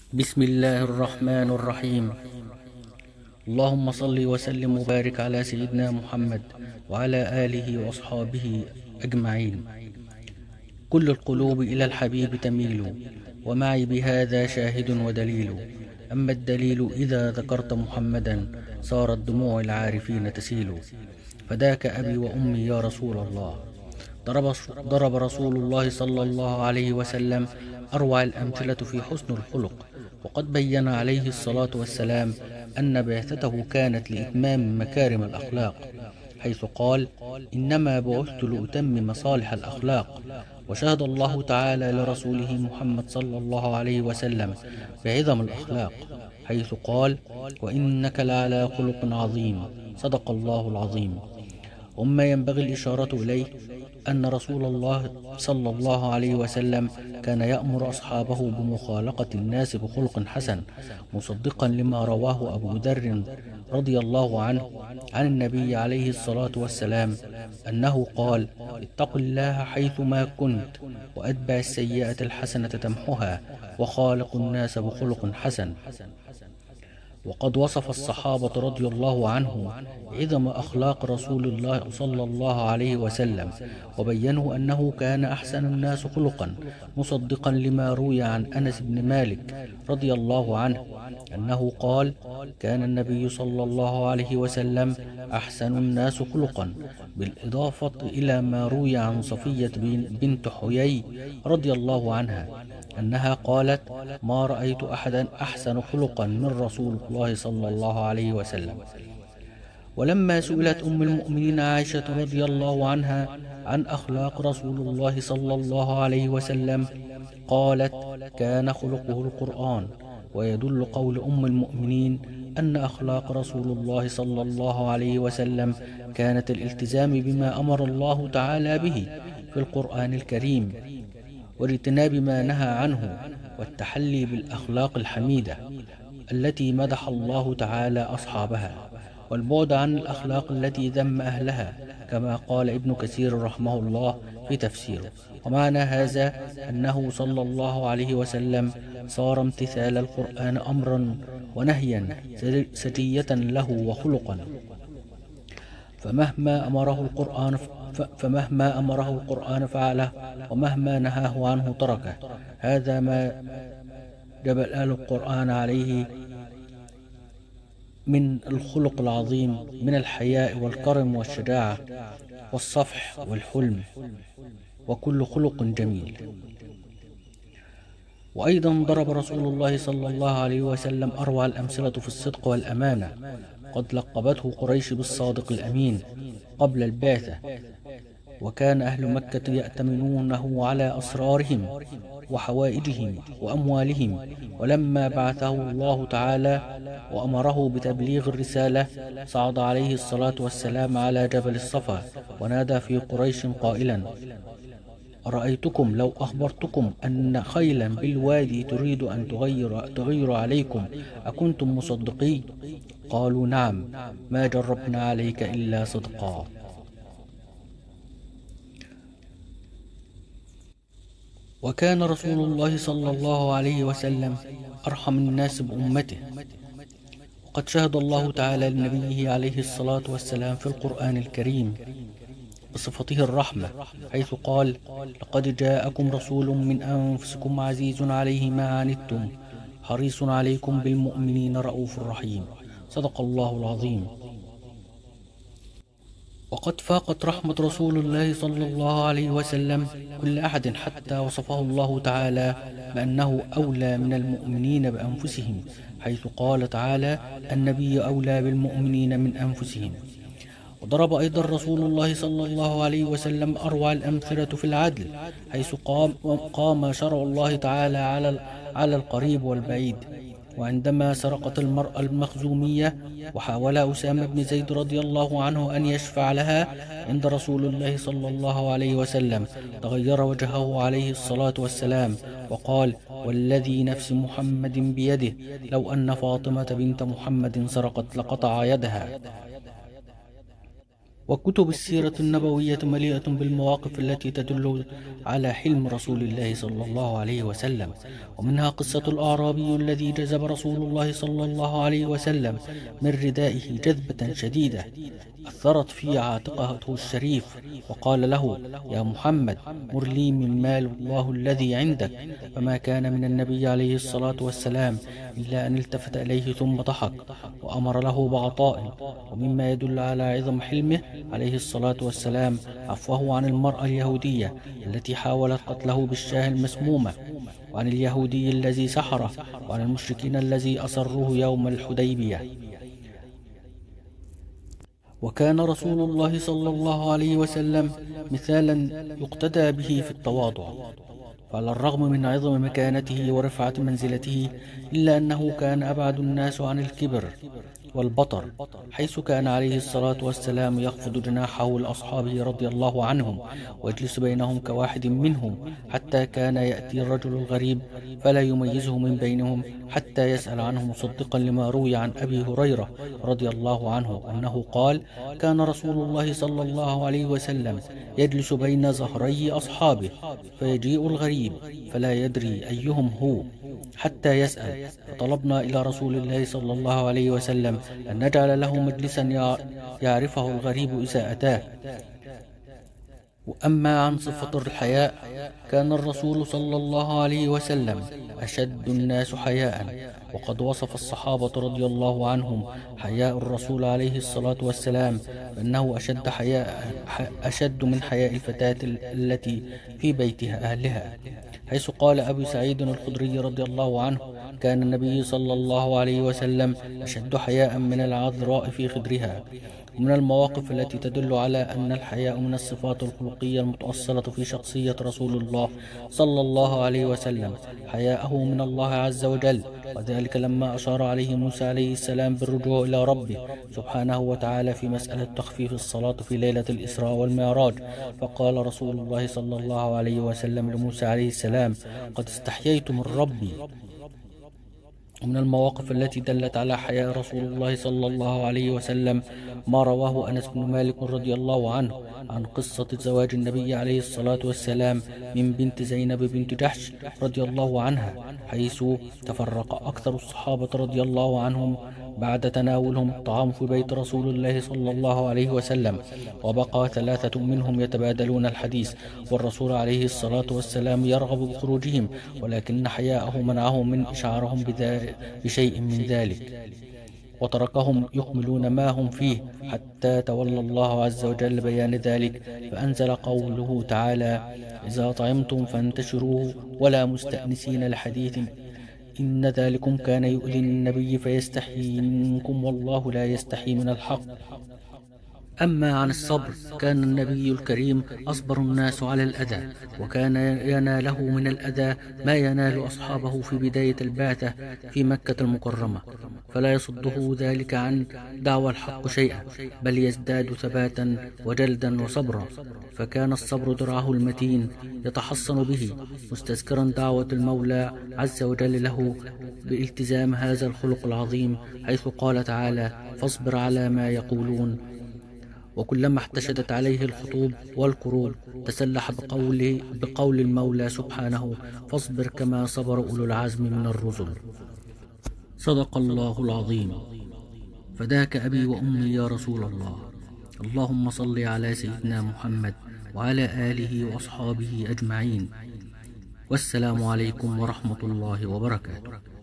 بسم الله الرحمن الرحيم. اللهم صل وسلم وبارك على سيدنا محمد وعلى آله وأصحابه أجمعين. كل القلوب إلى الحبيب تميل، ومعي بهذا شاهد ودليل. أما الدليل إذا ذكرت محمدا صارت دموع العارفين تسيل. فداك أبي وأمي يا رسول الله. ضرب رسول الله صلى الله عليه وسلم أروع الأمثلة في حسن الخلق، وقد بين عليه الصلاة والسلام أن بعثته كانت لإتمام مكارم الأخلاق، حيث قال: إنما بعثت لأتمم مصالح الأخلاق. وشهد الله تعالى لرسوله محمد صلى الله عليه وسلم بعظم الأخلاق، حيث قال: وإنك لعلى خلق عظيم. صدق الله العظيم. وما ينبغي الإشارة إليه أن رسول الله صلى الله عليه وسلم كان يأمر أصحابه بمخالقة الناس بخلق حسن، مصدقا لما رواه أبو ذر رضي الله عنه عن النبي عليه الصلاة والسلام أنه قال: اتقوا الله حيثما كنت، وأتبع السيئة الحسنة تمحها، وخالق الناس بخلق حسن. وقد وصف الصحابة رضي الله عنهم عظم أخلاق رسول الله صلى الله عليه وسلم، وبينوا أنه كان أحسن الناس خلقا، مصدقا لما روي عن أنس بن مالك رضي الله عنه أنه قال: كان النبي صلى الله عليه وسلم أحسن الناس خلقا، بالإضافة إلى ما روي عن صفية بنت حيي رضي الله عنها أنها قالت: ما رأيت أحدا أحسن خلقا من رسول الله صلى الله عليه وسلم. ولما سئلت أم المؤمنين عائشة رضي الله عنها عن أخلاق رسول الله صلى الله عليه وسلم قالت: كان خلقه القرآن. ويدل قول أم المؤمنين أن أخلاق رسول الله صلى الله عليه وسلم كانت الالتزام بما أمر الله تعالى به في القرآن الكريم، واجتناب ما نهى عنه، والتحلي بالأخلاق الحميدة التي مدح الله تعالى أصحابها، والبعد عن الأخلاق التي ذم أهلها، كما قال ابن كثير رحمه الله في تفسيره. ومعنى هذا أنه صلى الله عليه وسلم صار امتثال القرآن أمرا ونهيا سجية له وخلقا، فمهما أمره القرآن فعله، ومهما نهاه عنه تركه. هذا ما جبل أهل القرآن عليه من الخلق العظيم، من الحياء والكرم والشجاعة والصفح والحلم، وكل خلق جميل. وأيضا ضرب رسول الله صلى الله عليه وسلم أروع الأمثلة في الصدق والأمانة. قد لقبته قريش بالصادق الأمين قبل البعثة، وكان أهل مكة يأتمنونه على أسرارهم وحوائجهم وأموالهم. ولما بعثه الله تعالى وأمره بتبليغ الرسالة صعد عليه الصلاة والسلام على جبل الصفا، ونادى في قريش قائلا: أرأيتكم لو أخبرتكم أن خيلا بالوادي تريد أن تغير عليكم أكنتم مصدقين؟ قالوا: نعم، ما جربنا عليك إلا صدقا. وكان رسول الله صلى الله عليه وسلم أرحم الناس بأمته، وقد شهد الله تعالى لنبيه عليه الصلاة والسلام في القرآن الكريم بصفته الرحمة، حيث قال: لقد جاءكم رسول من أنفسكم عزيز عليه ما عنتم حريص عليكم بالمؤمنين رؤوف رحيم. صدق الله العظيم. وقد فاقت رحمة رسول الله صلى الله عليه وسلم كل أحد، حتى وصفه الله تعالى بأنه أولى من المؤمنين بأنفسهم، حيث قال تعالى: النبي أولى بالمؤمنين من أنفسهم. وضرب أيضا رسول الله صلى الله عليه وسلم أروع الأمثلة في العدل، حيث قام شرع الله تعالى على القريب والبعيد. وعندما سرقت المرأة المخزومية وحاول أسامة بن زيد رضي الله عنه أن يشفع لها عند رسول الله صلى الله عليه وسلم، تغير وجهه عليه الصلاة والسلام وقال: والذي نفس محمد بيده لو أن فاطمة بنت محمد سرقت لقطع يدها. وكتب السيرة النبوية مليئة بالمواقف التي تدل على حلم رسول الله صلى الله عليه وسلم، ومنها قصة الأعرابي الذي جذب رسول الله صلى الله عليه وسلم من ردائه جذبة شديدة أثرت في عاتقه الشريف، وقال له: يا محمد، مر لي من مال الله الذي عندك. فما كان من النبي عليه الصلاة والسلام إلا أن التفت إليه ثم ضحك وأمر له بعطاء. ومما يدل على عظم حلمه عليه الصلاة والسلام عفوه عن المرأة اليهودية التي حاولت قتله بالشاه المسمومة، وعن اليهودي الذي سحره، وعن المشركين الذي أصروه يوم الحديبية. وكان رسول الله صلى الله عليه وسلم مثالا يقتدى به في التواضع، فعلى الرغم من عظم مكانته ورفعة منزلته إلا أنه كان أبعد الناس عن الكبر والبطر، حيث كان عليه الصلاة والسلام يخفض جناحه لأصحابه رضي الله عنهم ويجلس بينهم كواحد منهم، حتى كان يأتي الرجل الغريب فلا يميزه من بينهم حتى يسأل عنه، مصدقا لما روي عن أبي هريرة رضي الله عنه أنه قال: كان رسول الله صلى الله عليه وسلم يجلس بين ظهري أصحابه فيجيء الغريب فلا يدري أيهم هو حتى يسأل، فطلبنا إلى رسول الله صلى الله عليه وسلم أن نجعل له مجلسا يعرفه الغريب إذا أتاه. وأما عن صفة الحياء، كان الرسول صلى الله عليه وسلم أشد الناس حياء، وقد وصف الصحابة رضي الله عنهم حياء الرسول عليه الصلاة والسلام بأنه أشد من حياء الفتاة التي في بيتها أهلها، حيث قال أبو سعيد الخدري رضي الله عنه: كان النبي صلى الله عليه وسلم أشد حياء من العذراء في خدرها. ومن المواقف التي تدل على أن الحياء من الصفات الخلقية المتأصلة في شخصية رسول الله صلى الله عليه وسلم حياءه من الله عز وجل، وذلك لما أشار عليه موسى عليه السلام بالرجوع إلى ربه سبحانه وتعالى في مسألة تخفيف الصلاة في ليلة الإسراء والمعراج، فقال رسول الله صلى الله عليه وسلم لموسى عليه السلام: قد استحييت من ربي. ومن المواقف التي دلت على حياء رسول الله صلى الله عليه وسلم ما رواه أنس بن مالك رضي الله عنه عن قصة زواج النبي عليه الصلاة والسلام من بنت زينب بنت جحش رضي الله عنها، حيث تفرق أكثر الصحابة رضي الله عنهم بعد تناولهم الطعام في بيت رسول الله صلى الله عليه وسلم، وبقى 3 منهم يتبادلون الحديث، والرسول عليه الصلاة والسلام يرغب بخروجهم، ولكن حياءه منعهم من إشعارهم بشيء من ذلك، وتركهم يكملون ما هم فيه حتى تولى الله عز وجل بيان ذلك، فأنزل قوله تعالى: إذا طعمتم فانتشروا ولا مستأنسين لحديث إن ذلكم كان يؤذي النبي فيستحيي منكم والله لا يستحي من الحق. أما عن الصبر، كان النبي الكريم أصبر الناس على الأذى، وكان يناله من الأذى ما ينال أصحابه في بداية البعثة في مكة المكرمة، فلا يصده ذلك عن دعوى الحق شيئا، بل يزداد ثباتا وجلدا وصبرا، فكان الصبر درعه المتين يتحصن به، مستذكرا دعوة المولى عز وجل له بالتزام هذا الخلق العظيم، حيث قال تعالى: فاصبر على ما يقولون. وكلما احتشدت عليه الخطوب والكروب تسلح بقول المولى سبحانه: فاصبر كما صبر أولو العزم من الرسل. صدق الله العظيم. فداك أبي وأمي يا رسول الله. اللهم صل على سيدنا محمد وعلى آله وأصحابه أجمعين، والسلام عليكم ورحمة الله وبركاته.